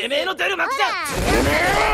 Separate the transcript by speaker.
Speaker 1: てめえの出る幕じゃてめえ